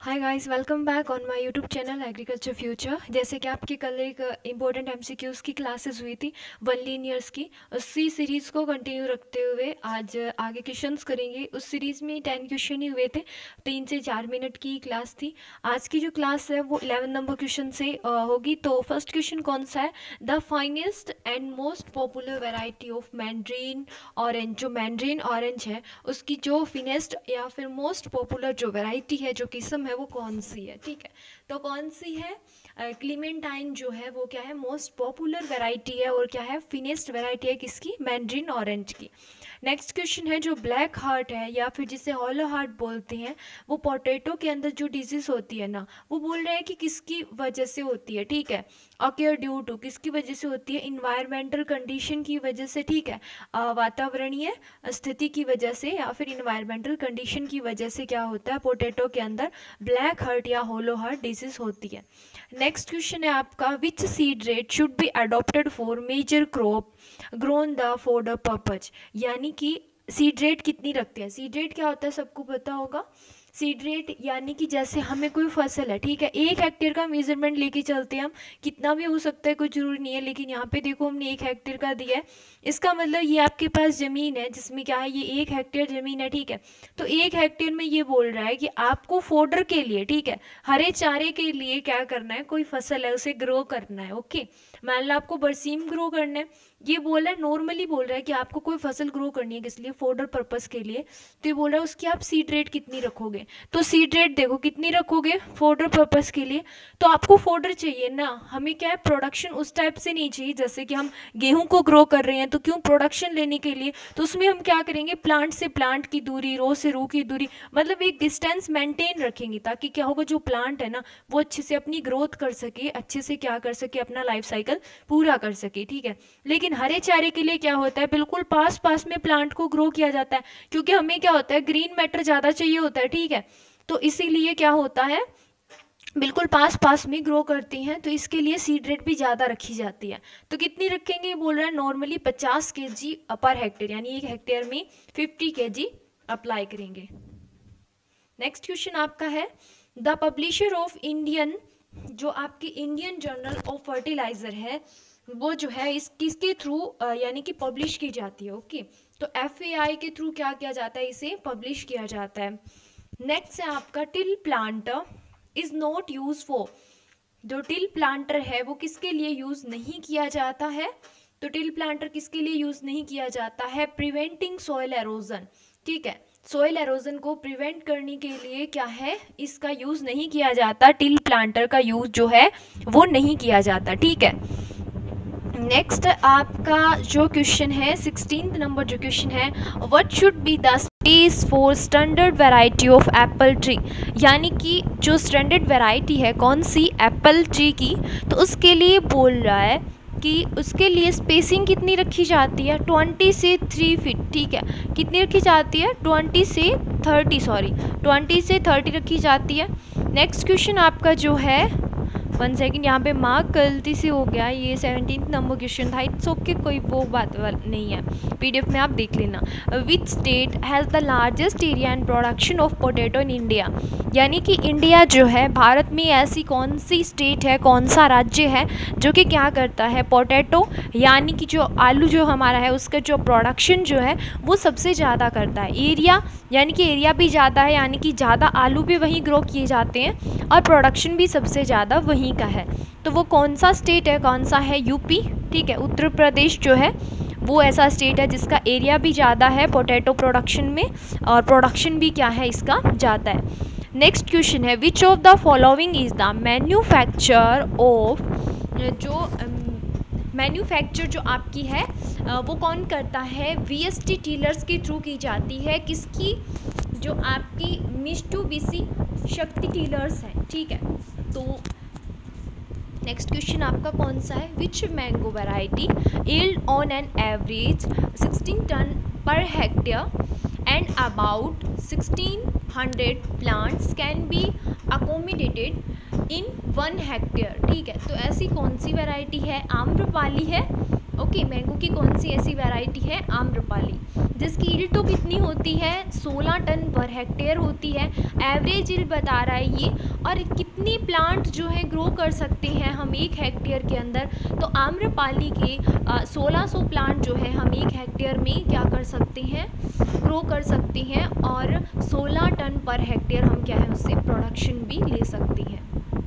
Hi guys, welcome back on my YouTube channel agriculture future. जैसे कि आपकी कल एक इंपॉर्टेंट एमसीक्यूज़ की क्लासेस हुई थी, वन लीनियर्स की, उसी सीरीज़ को कंटिन्यू रखते हुए आज आगे क्वेश्चंस करेंगे। उस सीरीज़ में 10 क्वेश्चन ही हुए थे, 3 से 4 मिनट की क्लास थी। आज की जो क्लास है वो 11 नंबर क्वेश्चन से होगी। तो फर्स्ट क्वेश्चन कौन सा है? The finest and most popular variety of mandarin orange. जो मैंड्रीन ऑरेंज है उसकी जो फिनेस्ट या फिर मोस्ट पॉपुलर जो वैरायटी है, जो किस्म है, वो कौन सी है? ठीक है, तो कौन सी है? क्लीमेंटाइन जो है वो क्या है? मोस्ट पॉपुलर वैरायटी है। और क्या है? फिनेस्ट वैरायटी है किसकी? मैंड्रीन ऑरेंज की। नेक्स्ट क्वेश्चन है, जो ब्लैक हार्ट है या फिर जिसे हॉलो हार्ट बोलते हैं, वो पोटैटो के अंदर जो डिजीज होती है ना, वो बोल रहे हैं कि किसकी वजह से होती है। ठीक है, ऑक्योर ड्यू टू, किसकी वजह से होती है? इन्वायरमेंटल कंडीशन की वजह से। ठीक है, वातावरणीय स्थिति की वजह से या फिर इन्वायरमेंटल कंडीशन की वजह से क्या होता है? पोटैटो के अंदर ब्लैक हार्ट या होलो हार्ट डिजीज होती है। नेक्स्ट क्वेश्चन है आपका, which seed rate should be adopted for major crop grown the for the purpose. यानी कि सीड रेट कितनी रखते हैं? सीड रेट क्या होता है, सबको पता होगा। सीड रेट यानी कि जैसे हमें कोई फसल है, ठीक है, 1 हेक्टेयर का मेजरमेंट लेके चलते हैं हम, कितना भी हो सकता है, कोई जरूरी नहीं है, लेकिन यहाँ पे देखो हमने 1 हेक्टेयर का दिया है। इसका मतलब ये आपके पास जमीन है जिसमें क्या है, ये 1 हेक्टेयर जमीन है। ठीक है, तो 1 हेक्टेयर में ये बोल रहा है कि आपको फोडर के लिए, ठीक है, हरे चारे के लिए क्या करना है? कोई फसल है उसे ग्रो करना है। ओके, मान लो आपको बरसीम ग्रो करना है, ये बोल रहा है, नॉर्मली बोल रहा है कि आपको कोई फसल ग्रो करनी है, किस लिए? फोडर पर्पस के लिए। तो ये बोल रहा है उसकी आप सीड रेट कितनी रखोगे? तो सीड रेट देखो कितनी रखोगे फोडर पर्पस के लिए। तो आपको फोडर चाहिए ना, हमें क्या है? प्रोडक्शन उस टाइप से नहीं चाहिए जैसे कि हम गेहूं को ग्रो कर रहे हैं, तो क्यों? प्रोडक्शन लेने के लिए। तो उसमें हम क्या करेंगे? प्लांट से प्लांट की दूरी, रो से रो की दूरी, मतलब एक डिस्टेंस मेंटेन रखेंगे, ताकि क्या होगा, जो प्लांट है ना वो अच्छे से अपनी ग्रोथ कर सके, अच्छे से क्या कर सके, अपना लाइफ साइकिल पूरा कर सके। ठीक है, लेकिन हरे चारे के लिए क्या होता है? बिल्कुल पास पास में प्लांट को ग्रो किया जाता है, क्योंकि हमें क्या होता है? ग्रीन मैटर ज़्यादा चाहिए होता है। ठीक है, तो इसीलिए क्या होता है? बिल्कुल पास पास में ग्रो करती हैं, तो इसके लिए सीड रेट भी ज़्यादा रखी जाती है। तो कितनी रखेंगे? बोल रहा है नॉर्मली 50 kg पर हेक्टेयर, यानी 1 हेक्टेयर में 50 kg अप्लाई करेंगे। नेक्स्ट क्वेश्चन आपका है, द पब्लिशर ऑफ इंडियन, जो आपकी इंडियन जर्नल ऑफ फर्टिलाइजर है, वो जो है इस किसके थ्रू यानी कि पब्लिश की जाती है? ओके, तो FAI के थ्रू क्या किया जाता है? इसे पब्लिश किया जाता है। नेक्स्ट है आपका, till planter is not use for. जो टिल प्लांटर है वो किसके लिए यूज नहीं किया जाता है? तो टिल प्लांटर किसके लिए यूज नहीं किया जाता है? Preventing soil erosion. ठीक है, सॉइल एरोजन को प्रिवेंट करने के लिए क्या है, इसका यूज नहीं किया जाता, टिल प्लांटर का यूज जो है वो नहीं किया जाता। ठीक है, नेक्स्ट आपका जो क्वेश्चन है, 16th नंबर जो क्वेश्चन है, what should be the space for standard variety of apple tree. यानी कि जो स्टैंडर्ड वैरायटी है कौन सी? एप्पल ट्री की। तो उसके लिए बोल रहा है कि उसके लिए स्पेसिंग कितनी रखी जाती है? 20 से 3 फीट। ठीक है, कितनी रखी जाती है? 20 से 30 रखी जाती है। नेक्स्ट क्वेश्चन आपका जो है, 1 सेकेंड, यहाँ पे मार्क गलती से हो गया, ये 17th नंबर क्वेश्चन था। इट्स ओके, कोई वो बात नहीं है, PDF में आप देख लेना। Which state has the largest area and production of potato in India. यानी कि इंडिया जो है, भारत में ऐसी कौन सी स्टेट है, कौन सा राज्य है जो कि क्या करता है? पोटैटो यानी कि जो आलू जो हमारा है उसका जो प्रोडक्शन जो है वो सबसे ज़्यादा करता है। एरिया यानी कि एरिया भी ज़्यादा है, यानी कि ज़्यादा आलू भी वहीं ग्रो किए जाते हैं और प्रोडक्शन भी सबसे ज़्यादा वहीं का है। तो वो कौन सा स्टेट है? कौन सा है? यूपी। ठीक है, उत्तर प्रदेश जो है वो ऐसा स्टेट है जिसका एरिया भी ज़्यादा है पोटैटो प्रोडक्शन में, और प्रोडक्शन भी क्या है इसका? ज़्यादा है। नेक्स्ट क्वेश्चन है, which of the following is the manufacture of, जो मैन्युफैक्चर जो आपकी है वो कौन करता है? VST टीलर्स के थ्रू की जाती है। किसकी? जो आपकी मित्सुबिशी शक्ति टीलर्स है। ठीक है, तो नेक्स्ट क्वेश्चन आपका कौन सा है? Which mango variety yield on an average 16 tonne per hectare and about 1600 plants can be accommodated in 1 hectare. ठीक है, तो ऐसी कौन सी वैरायटी है? आम्रपाली है। ओके, मैंगो की कौन सी ऐसी वैरायटी है? आम्रपाली। जिसकी यील्ड तो कितनी होती है 16 टन पर हेक्टेयर होती है, एवरेज यील्ड बता रहा है ये। और कितनी प्लांट जो है ग्रो कर सकते हैं हम 1 हेक्टेयर के अंदर, तो आम्रपाली के 1600 प्लांट जो है हम 1 हेक्टेयर में क्या कर सकते हैं, ग्रो कर सकते हैं, और 16 टन पर हेक्टेयर हम क्या है उससे प्रोडक्शन भी ले सकते हैं।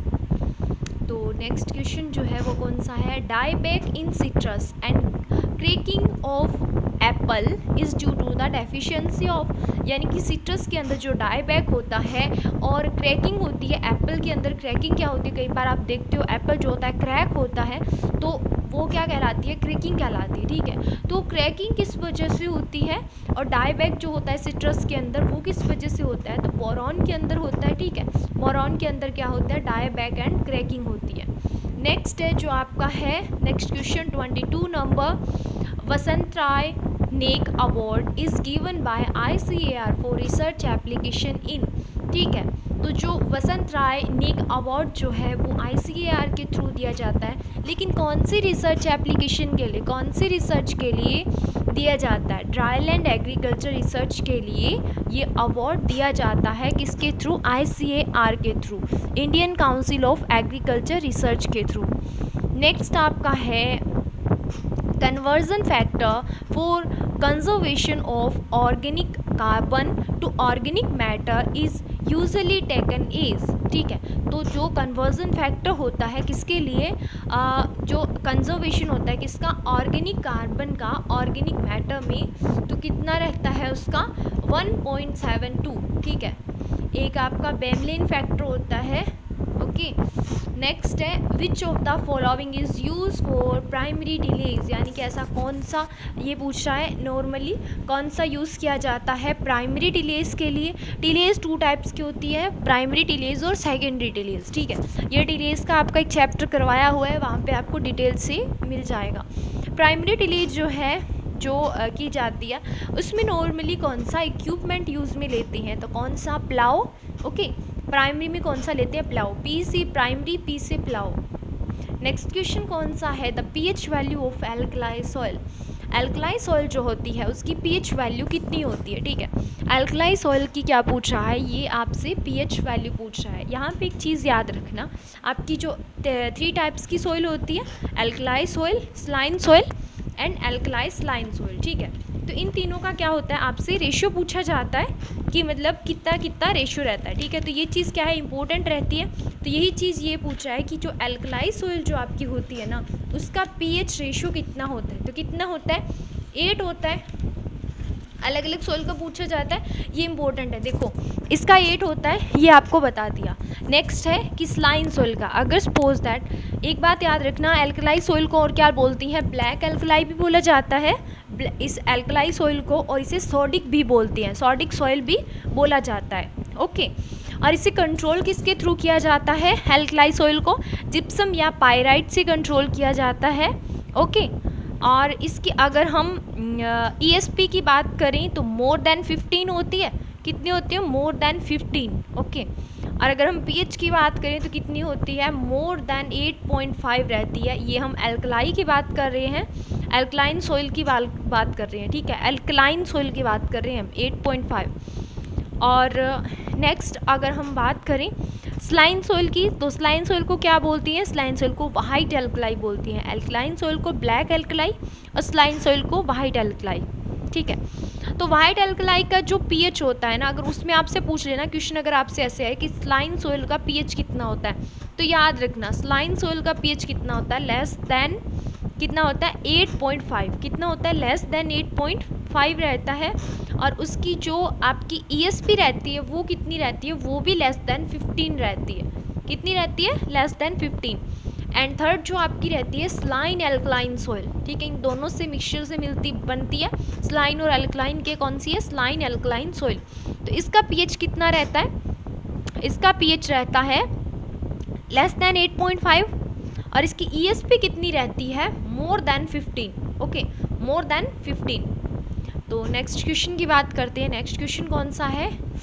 तो नेक्स्ट क्वेश्चन जो है वो कौन सा है, dieback in citrus and cracking of apple is due to the deficiency of, यानी कि सिट्रस के अंदर जो डाईबैक होता है और क्रैकिंग होती है, एप्पल के अंदर क्रैकिंग क्या होती है, कई बार आप देखते हो एप्पल जो होता है क्रैक होता है, तो वो क्या कहलाती है, क्रैकिंग कहलाती है, ठीक है। तो क्रैकिंग किस वजह से होती है, और डाईबैक जो होता है सिट्रस के अंदर वो किस वजह से होता है, तो बोरॉन के अंदर होता है, ठीक है। बोरॉन के अंदर क्या होता है, डाईबैक एंड क्रैकिंग होती है। नेक्स्ट है जो आपका है, next question 22 number, Vasantrao Naik award is given by ICAR for research application in, ठीक है। तो जो वसंत राय नेक अवार्ड जो है वो ICAR के थ्रू दिया जाता है, लेकिन कौन सी रिसर्च एप्लीकेशन के लिए, कौन सी रिसर्च के लिए दिया जाता है, ड्राईलैंड एग्रीकल्चर रिसर्च के लिए ये अवार्ड दिया जाता है, किसके थ्रू, ICAR के through, Indian council of agriculture research के थ्रू। नेक्स्ट आपका है conversion factor for conservation of organic carbon to organic matter is usually taken as, ठीक है। तो जो कन्वर्जन फैक्टर होता है किसके लिए, जो कंजर्वेशन होता है किसका, ऑर्गेनिक कार्बन का ऑर्गेनिक मैटर में, तो कितना रहता है उसका 1.72, ठीक है। एक आपका बेमलिन फैक्टर होता है, ओके। नेक्स्ट है which of the following is use for primary tillage, यानी कि ऐसा कौन सा, ये पूछ रहा है नॉर्मली कौन सा यूज़ किया जाता है प्राइमरी डिलेज के लिए। डिलेज 2 टाइप्स की होती है, प्राइमरी डिलेज और सेकेंडरी डिलेज, ठीक है। ये डिलेज का आपका एक चैप्टर करवाया हुआ है, वहाँ पे आपको डिटेल से मिल जाएगा। प्राइमरी डिलेज जो है जो की जाती है उसमें नॉर्मली कौन सा इक्विपमेंट यूज़ में लेते हैं, तो कौन सा, प्लाओ, ओके। प्राइमरी में कौन सा लेते हैं, प्लाओ, पी से प्राइमरी, पी से प्लाओ। नेक्स्ट क्वेश्चन कौन सा है, the pH value of alkali soil, alkali soil जो होती है उसकी पीएच वैल्यू कितनी होती है, ठीक है। एल्कलाई सॉइल की क्या पूछ रहा है, ये आपसे पीएच वैल्यू पूछ रहा है। यहाँ पे एक चीज़ याद रखना, आपकी जो 3 टाइप्स की सॉइल होती है, alkali soil, saline soil and alkali saline soil, ठीक है। तो इन तीनों का क्या होता है, आपसे रेशियो पूछा जाता है कि मतलब कितना कितना रेशियो रहता है, ठीक है। तो ये चीज़ क्या है, इंपॉर्टेंट रहती है। तो यही चीज़ ये पूछ रहा है कि जो एल्कलाई सॉइल जो आपकी होती है ना उसका पीएच रेशियो कितना होता है, तो कितना होता है, 8 होता है। अलग अलग सॉइल का पूछा जाता है, ये इंपॉर्टेंट है, देखो इसका 8 होता है, ये आपको बता दिया। नेक्स्ट है कि स्लाइन सॉइल का, अगर सपोज दैट, एक बात याद रखना, एल्कलाई सॉइल को और क्या बोलती हैं, ब्लैक एल्कलाई भी बोला जाता है इस एल्कलाई सॉइल को, और इसे सोडिक भी बोलती हैं, सोडिक सॉइल भी बोला जाता है, ओके। और इसे कंट्रोल किसके थ्रू किया जाता है, एल्कलाई सॉइल को जिप्सम या पाइराइट से कंट्रोल किया जाता है, ओके। और इसकी अगर हम ESP की बात करें तो मोर देन 15 होती है, कितनी होती है, मोर देन 15, ओके। और अगर हम pH की बात करें तो कितनी होती है, मोर देन 8.5 रहती है। ये हम एल्कलाई की बात कर रहे हैं, एल्कलाइन सॉइल की बात कर रहे हैं, ठीक है, एल्कलाइन सॉइल की बात कर रहे हैं हम 8.5। और नेक्स्ट अगर हम बात करें स्लाइन सॉइल की, तो स्लाइन सॉइल को क्या बोलती हैं, स्लाइन सॉइल को वाइट एल्कलाई बोलती हैं, एल्कलाइन सॉइल को ब्लैक एल्कलाई और स्लाइन सॉइल को वाइट एल्कलाई, ठीक है। तो वाइट एल्कलाई का जो पीएच होता है ना, अगर उसमें आपसे पूछ लेना क्वेश्चन, अगर आपसे ऐसे है कि स्लाइन सॉइल का पीएच कितना होता है, तो याद रखना स्लाइन सॉइल का पीएच कितना होता है, लेस देन कितना होता है 8.5, कितना होता है, लेस देन 8.5 रहता है। और उसकी जो आपकी ESP रहती है वो कितनी रहती है, वो भी लेस देन 15 रहती है, कितनी रहती है, लेस देन 15। एंड थर्ड जो आपकी रहती है स्लाइन एल्कलाइन सॉइल, ठीक है, इन दोनों से मिक्सचर से बनती है स्लाइन और एल्कलाइन के, कौन सी है, स्लाइन एल्कलाइन सॉइल। तो इसका पीएच कितना रहता है, इसका पीएच रहता है लेस देन 8.5, और इसकी ESP कितनी रहती है, more than 15, okay, more than 15। तो नेक्स्ट क्वेश्चन की बात करते हैं, नेक्स्ट क्वेश्चन कौन सा है,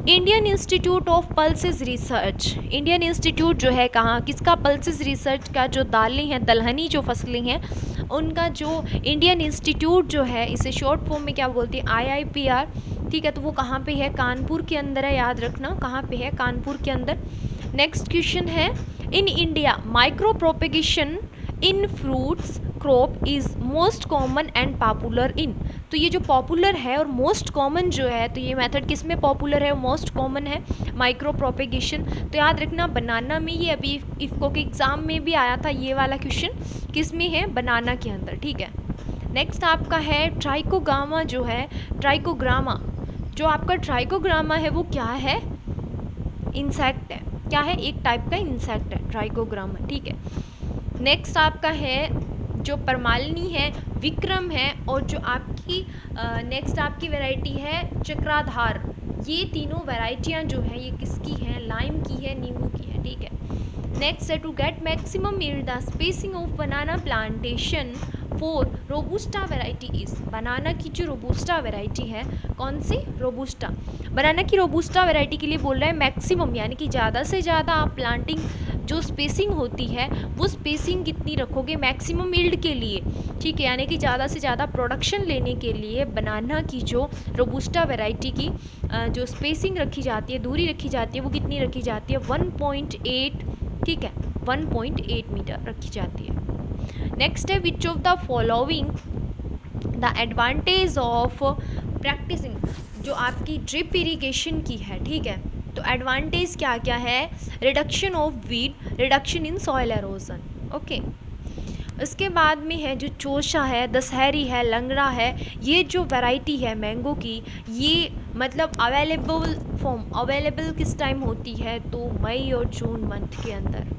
Indian institute of pulses research, Indian institute जो है कहाँ, किसका? पल्सेस रिसर्च का, जो दालें हैं, दलहनी जो फसलें हैं उनका जो इंडियन इंस्टीट्यूट जो है, इसे शॉर्ट फॉर्म में क्या बोलते हैं? IIPR। ठीक है, तो वो कहाँ पे है? कानपुर के अंदर है, याद रखना कहाँ पे है? कानपुर के अंदर। नेक्स्ट क्वेश्चन है, in India micro propagation in fruits crop is most common and popular in. तो ये जो पॉपुलर है और मोस्ट कॉमन जो है, तो ये मेथड किस में पॉपुलर है और मोस्ट कॉमन है? Micro propagation. तो याद रखना बनाना में, ये अभी इफको के एग्ज़ाम में भी आया था ये वाला क्वेश्चन, किस में है? बनाना के अंदर। ठीक है, नेक्स्ट आपका है ट्राइकोग्रामा जो है, ट्राइकोग्रामा जो आपका ट्राइकोग्रामा है वो क्या है? इंसेक्ट है। क्या है? एक टाइप का इंसेक्ट है ट्राइकोग्रामा। ठीक है, नेक्स्ट आपका है जो परमालिनी है, विक्रम है, और जो आपकी नेक्स्ट आपकी वैरायटी है चक्राधार। ये तीनों वैरायटियाँ जो हैं ये किसकी हैं? लाइम की है, नींबू की है। ठीक है, नेक्स्ट है to get maximum yield the spacing of banana plantation for robusta variety is. Banana की जो रोबूस्टा वैरायटी है, कौन सी? रोबूस्टा। बनाना की रोबूस्टा वैरायटी के लिए बोल रहा है मैक्सिमम, यानी कि ज़्यादा से ज़्यादा आप प्लांटिंग जो स्पेसिंग होती है वो स्पेसिंग कितनी रखोगे? मैक्सिमम यील्ड के लिए। ठीक है, यानी कि ज़्यादा से ज़्यादा प्रोडक्शन लेने के लिए बनाना की जो रोबूस्टा वैरायटी की जो स्पेसिंग रखी जाती है, दूरी रखी जाती है, वो कितनी रखी जाती है? 1.8। ठीक है, 1.8 मीटर रखी जाती है। नेक्स्ट है which of the following the advantage of practising, जो आपकी ड्रिप इरिगेशन की है। ठीक है, तो एडवांटेज क्या क्या है? Reduction of weed, reduction in soil erosion. Okay, इसके बाद में है जो चोशा है, दशहरी है, लंगड़ा है, ये जो वैरायटी है मैंगो की, ये मतलब अवेलेबल किस टाइम होती है? तो मई और जून मंथ के अंदर।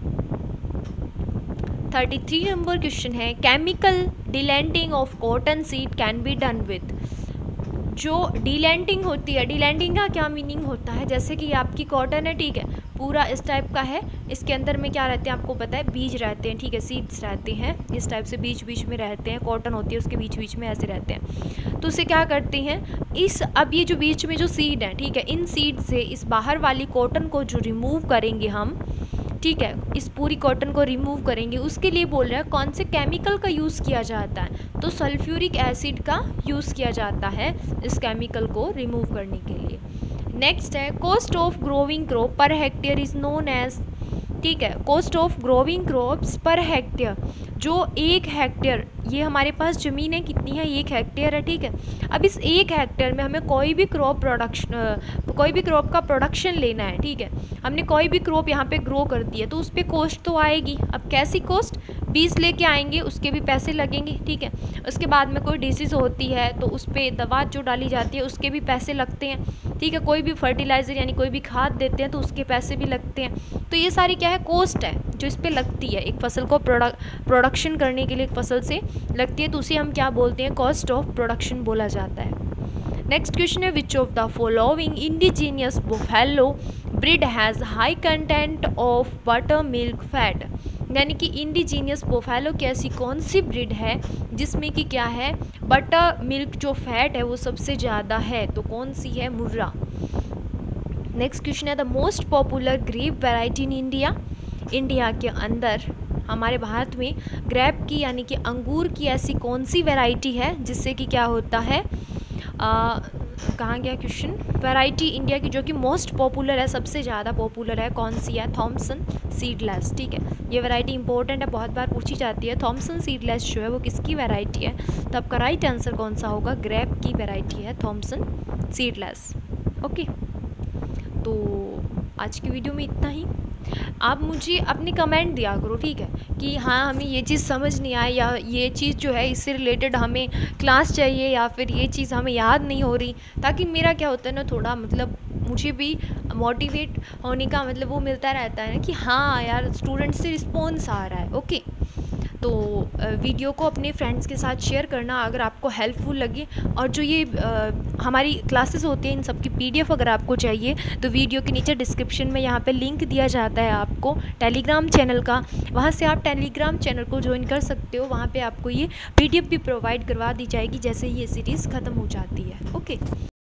33 नंबर क्वेश्चन है, chemical delinting of cotton seed can be done with. जो डीलैंडिंग होती है, डीलैंडिंग का क्या मीनिंग होता है? जैसे कि आपकी कॉटन है, ठीक है, पूरा इस टाइप का है, इसके अंदर में क्या रहते हैं आपको पता है? बीज रहते हैं। ठीक है, सीड्स रहते हैं, इस टाइप से बीच बीच में रहते हैं, कॉटन होती है उसके बीच बीच में ऐसे रहते हैं। तो उसे क्या करते हैं, अब ये जो बीच में जो सीड है, ठीक है, इन सीड से इस बाहर वाली कॉटन को जो रिमूव करेंगे हम, ठीक है, इस पूरी कॉटन को रिमूव करेंगे, उसके लिए बोल रहे हैं कौन से केमिकल का यूज़ किया जाता है? तो सल्फ्यूरिक एसिड का यूज़ किया जाता है इस केमिकल को रिमूव करने के लिए। नेक्स्ट है cost of growing crop per hectare is known as. ठीक है, cost of growing crops per hectare, जो 1 हेक्टेयर, ये हमारे पास ज़मीन है कितनी है? 1 हेक्टेयर है। ठीक है, अब इस 1 हेक्टेयर में हमें कोई भी क्रॉप का प्रोडक्शन लेना है। ठीक है, हमने कोई भी क्रॉप यहाँ पे ग्रो कर दी है, तो उस पर कॉस्ट तो आएगी। अब कैसी कॉस्ट? बीज लेके आएंगे, उसके भी पैसे लगेंगे। ठीक है, उसके बाद में कोई डिसीज़ होती है तो उस पर दवा जो डाली जाती है उसके भी पैसे लगते हैं। ठीक है, कोई भी फर्टिलाइज़र यानी कोई भी खाद देते हैं तो उसके पैसे भी लगते हैं। तो ये सारी क्या है? कॉस्ट है जो इस पर लगती है, एक फसल को प्रोडक्शन करने के लिए एक फसल से लगती है, तो उसे हम क्या बोलते हैं? कॉस्ट ऑफ प्रोडक्शन बोला जाता है। नेक्स्ट क्वेश्चन है which of the following indigenous buffalo breed has high content of butter milk fat. यानी कि इंडिजीनियस बुफेलो की ऐसी कौन सी ब्रीड है जिसमें कि क्या है? बटर मिल्क जो फैट है वो सबसे ज़्यादा है, तो कौन सी है? मुर्रा। नेक्स्ट क्वेश्चन है the most popular grape variety in India. India के अंदर, हमारे भारत में ग्रेप की यानी कि अंगूर की ऐसी कौन सी वैरायटी है जिससे कि क्या होता है? कहाँ गया क्वेश्चन? वैरायटी इंडिया की जो कि मोस्ट पॉपुलर है, सबसे ज़्यादा पॉपुलर है, कौन सी है? Thompson seedless. ठीक है, ये वैरायटी इंपॉर्टेंट है, बहुत बार पूछी जाती है। थॉमसन सीडलेस जो है वो किसकी वैरायटी है? तो आपका राइट आंसर कौन सा होगा? ग्रेप की वैरायटी है थॉमसन सीडलेस। ओके, तो आज की वीडियो में इतना ही। आप मुझे अपने कमेंट दिया करो, ठीक है, कि हाँ हमें ये चीज़ समझ नहीं आई, या ये चीज़ जो है इससे रिलेटेड हमें क्लास चाहिए, या फिर ये चीज़ हमें याद नहीं हो रही, ताकि मेरा क्या होता है ना, थोड़ा मतलब मुझे भी मोटिवेट होने का मतलब वो मिलता रहता है ना कि हाँ यार स्टूडेंट से रिस्पॉन्स आ रहा है। ओके, तो वीडियो को अपने फ्रेंड्स के साथ शेयर करना अगर आपको हेल्पफुल लगे, और जो ये हमारी क्लासेस होती हैं इन सब की PDF अगर आपको चाहिए तो वीडियो के नीचे डिस्क्रिप्शन में यहाँ पे लिंक दिया जाता है आपको टेलीग्राम चैनल का, वहाँ से आप टेलीग्राम चैनल को ज्वाइन कर सकते हो। वहाँ पे आपको ये PDF भी प्रोवाइड करवा दी जाएगी जैसे ये सीरीज़ ख़त्म हो जाती है। ओके।